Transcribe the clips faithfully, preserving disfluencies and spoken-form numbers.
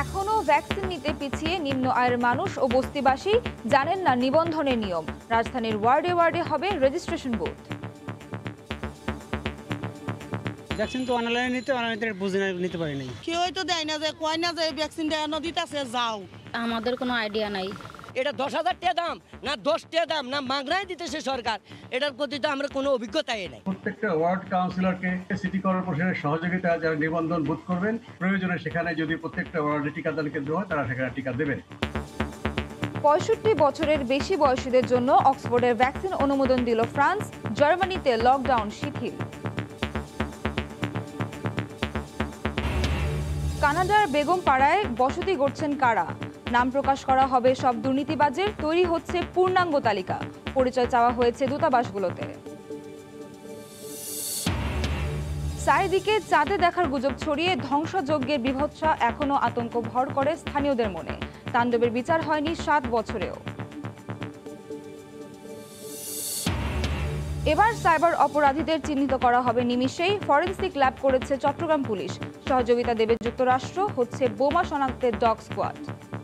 এখনো ভ্যাকসিন নিতে পিছিয়ে নিম্ন আয়ের মানুষ ও বস্তিবাসী জানেন না নিবন্ধনের নিয়ম। রাজধানীর ওয়ার্ডে ওয়ার্ডে হবে রেজিস্ট্রেশন বুথ। ভ্যাকসিন তো অনলাইনে নিতে অনলাইনে বুঝে নিতে পারি নাই। কেউই তো দেয় না, যে কয় না যে ভ্যাকসিনটা এনে দিতেছে যাও। আমাদের কোনো আইডিয়া নাই। এটা দশ হাজার টাকা দাম না দশ টাকা দাম না মাগনায় দিতেছে সরকার, এটার প্রতি তো আমরা কোনো অভিজ্ঞতাই নাই। প্রত্যেকটা ওয়ার্ড কাউন্সিলরকে সিটি কর্পোরেশনের সহযোগিতা যারা নিবন্ধন বুথ করবেন, প্রয়োজনে সেখানে যদি প্রত্যেকটা ওয়ার্ডে টিকাদান কেন্দ্র হয় তারা সেখানে টিকা দেবেন। পঁয়ষট্টি বছরের বেশি বয়সীদের জন্য অক্সফোর্ডের ভ্যাকসিন অনুমোদন দিল ফ্রান্স। জার্মানিতে লকডাউন শিথিল। কানাডার বেগম পাড়ায় বসতি গড়ছেন কারা? নাম প্রকাশ করা হবে সব দুর্নীতিবাজের। তৈরি হচ্ছে পূর্ণাঙ্গ তালিকা। পরিচয় চাওয়া হয়েছে দূতাবাসগুলোতে। চারিদিকে চাঁদে দেখার গুজব ছড়িয়ে ধ্বংসযজ্ঞের বিভৎসা এখনো আতঙ্ক ভর করে স্থানীয়দের মনে। তাণ্ডবের বিচার হয়নি সাত বছরেও। এবার সাইবার অপরাধীদের চিহ্নিত করা হবে নিমিষেই। ফরেনসিক ল্যাব করেছে চট্টগ্রাম পুলিশ। সহযোগিতা দেবে যুক্তরাষ্ট্র। হচ্ছে বোমা শনাক্তের ডগ স্কোয়াড।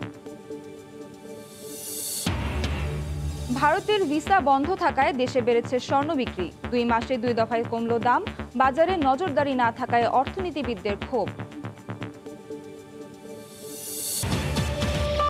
ভারতের ভিসা বন্ধ থাকায় দেশে বেড়েছে স্বর্ণ বিক্রি। দুই মাসে দুই দফায় কমল দাম। বাজারে নজরদারি না থাকায় অর্থনীতিবিদদের ক্ষোভ।